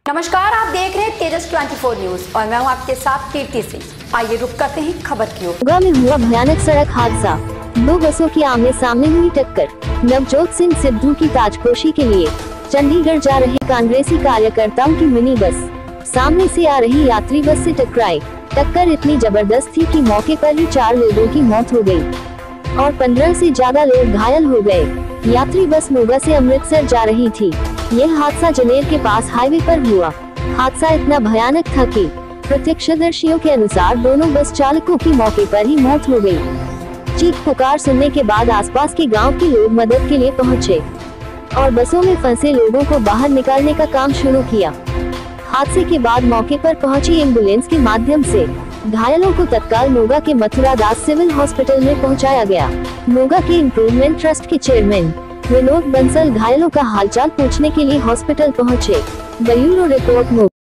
नमस्कार, आप देख रहे हैं तेजस 24 न्यूज और मैं हूं आपके साथ कीर्ति सिंह। आइए रुक करते हैं खबर की ओर। मोगा में हुआ भयानक सड़क हादसा, दो बसों की आमने सामने हुई टक्कर। नवजोत सिंह सिद्धू की ताजपोशी के लिए चंडीगढ़ जा रहे कांग्रेसी कार्यकर्ताओं की मिनी बस सामने से आ रही यात्री बस से टकराई। टक्कर इतनी जबरदस्त थी कि मौके पर ही 4 लोगों की मौत हो गई और 15 से ज्यादा लोग घायल हो गए। यात्री बस मोगा से अमृतसर जा रही थी। यह हादसा जनेर के पास हाईवे पर हुआ। हादसा इतना भयानक था कि प्रत्यक्षदर्शियों के अनुसार दोनों बस चालकों की मौके पर ही मौत हो गई। चीख पुकार सुनने के बाद आसपास के गांव के लोग मदद के लिए पहुंचे और बसों में फंसे लोगों को बाहर निकालने का काम शुरू किया। हादसे के बाद मौके पर पहुंची एम्बुलेंस के माध्यम से घायलों को तत्काल मोगा के मथुरा दास सिविल हॉस्पिटल में पहुंचाया गया। मोगा के इम्प्रूवमेंट ट्रस्ट के चेयरमैन विनोद बंसल घायलों का हालचाल पूछने के लिए हॉस्पिटल पहुंचे। Bureau report.